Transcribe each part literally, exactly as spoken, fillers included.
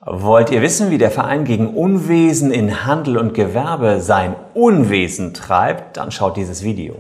Wollt ihr wissen, wie der Verein gegen Unwesen in Handel und Gewerbe sein Unwesen treibt? Dann schaut dieses Video.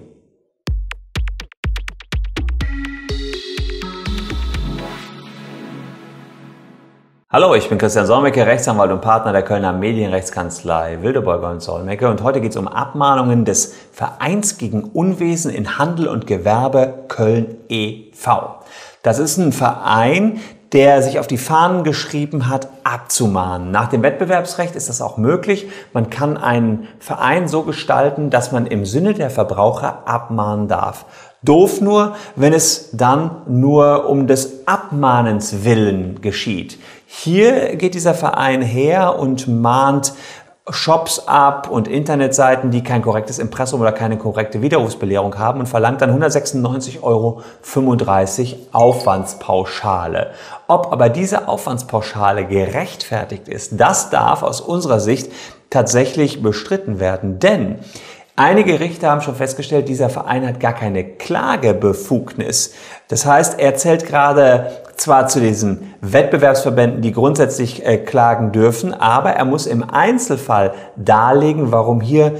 Hallo, ich bin Christian Solmecke, Rechtsanwalt und Partner der Kölner Medienrechtskanzlei Wildeborger und Solmecke, und heute geht es um Abmahnungen des Vereins gegen Unwesen in Handel und Gewerbe Köln e V Das ist ein Verein, der sich auf die Fahnen geschrieben hat, abzumahnen. Nach dem Wettbewerbsrecht ist das auch möglich. Man kann einen Verein so gestalten, dass man im Sinne der Verbraucher abmahnen darf. Doof nur, wenn es dann nur um des Abmahnens willen geschieht. Hier geht dieser Verein her und mahnt Shops ab und Internetseiten, die kein korrektes Impressum oder keine korrekte Widerrufsbelehrung haben, und verlangt dann hundertsechsundneunzig Euro fünfunddreißig Aufwandspauschale. Ob aber diese Aufwandspauschale gerechtfertigt ist, das darf aus unserer Sicht tatsächlich bestritten werden, denn einige Richter haben schon festgestellt, dieser Verein hat gar keine Klagebefugnis. Das heißt, er zählt gerade zwar zu diesen Wettbewerbsverbänden, die grundsätzlich äh, klagen dürfen, aber er muss im Einzelfall darlegen, warum hier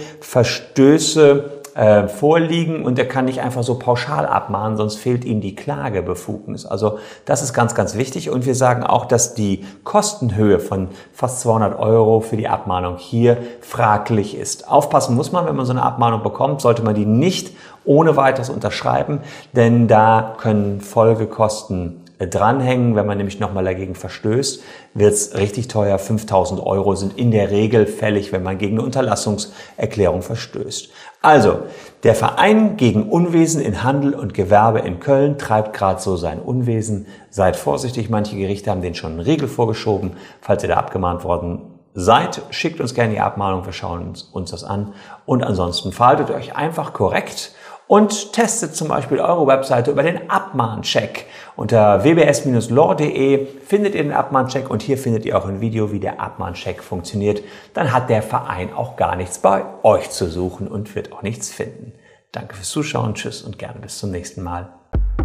Verstöße äh, vorliegen, und er kann nicht einfach so pauschal abmahnen, sonst fehlt ihm die Klagebefugnis. Also das ist ganz, ganz wichtig, und wir sagen auch, dass die Kostenhöhe von fast zweihundert Euro für die Abmahnung hier fraglich ist. Aufpassen muss man, wenn man so eine Abmahnung bekommt, sollte man die nicht ohne weiteres unterschreiben, denn da können Folgekosten dranhängen. Wenn man nämlich nochmal dagegen verstößt, wird es richtig teuer. fünftausend Euro sind in der Regel fällig, wenn man gegen eine Unterlassungserklärung verstößt. Also, der Verein gegen Unwesen in Handel und Gewerbe in Köln treibt gerade so sein Unwesen. Seid vorsichtig, manche Gerichte haben denen schon einen Riegel vorgeschoben. Falls ihr da abgemahnt worden seid, schickt uns gerne die Abmahnung, wir schauen uns, uns das an. Und ansonsten verhaltet euch einfach korrekt und testet zum Beispiel eure Webseite über den Abmahncheck. Unter w b s Bindestrich law punkt de findet ihr den Abmahncheck, und hier findet ihr auch ein Video, wie der Abmahncheck funktioniert. Dann hat der Verein auch gar nichts bei euch zu suchen und wird auch nichts finden. Danke fürs Zuschauen, tschüss und gerne bis zum nächsten Mal.